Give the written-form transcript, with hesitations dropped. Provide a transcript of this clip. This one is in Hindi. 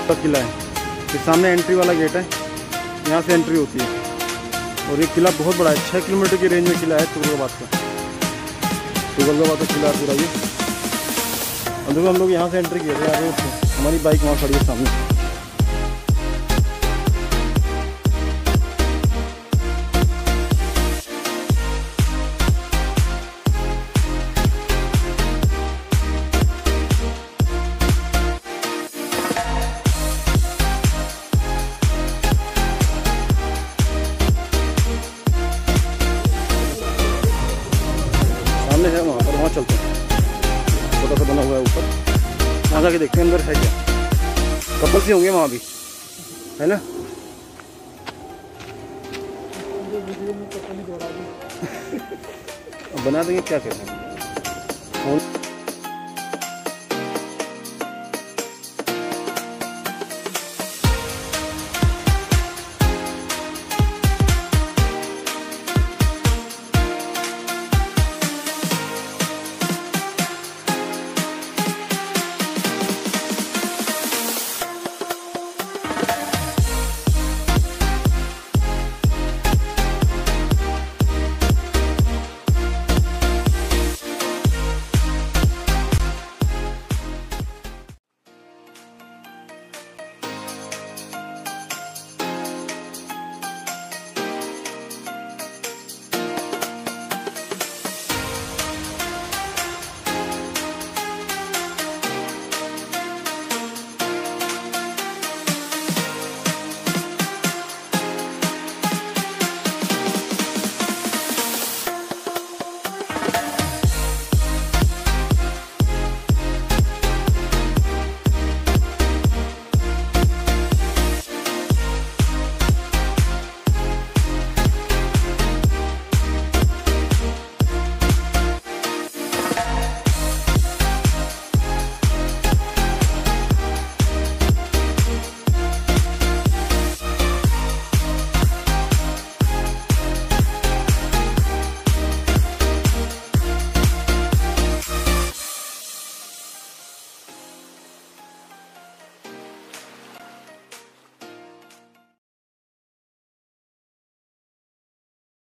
का किला है। ये सामने एंट्री वाला गेट है, यहाँ से एंट्री होती है। और ये किला बहुत बड़ा है, 6 किलोमीटर की रेंज में किला है तुगलकाबाद का। तुगलकाबाद का किला पूरा ये। अंदर हम लोग यहाँ से एंट्री किए थे, आगे हमारी बाइक वहाँ खड़ी है सामने। है वहाँ पर, वहाँ चलते हैं, छोटा सा बना हुआ है ऊपर, वहाँ जाके देखते हैं अंदर है क्या। कपल्स ही होंगे वहाँ भी, है ना। बना देंगे, क्या कहते हैं।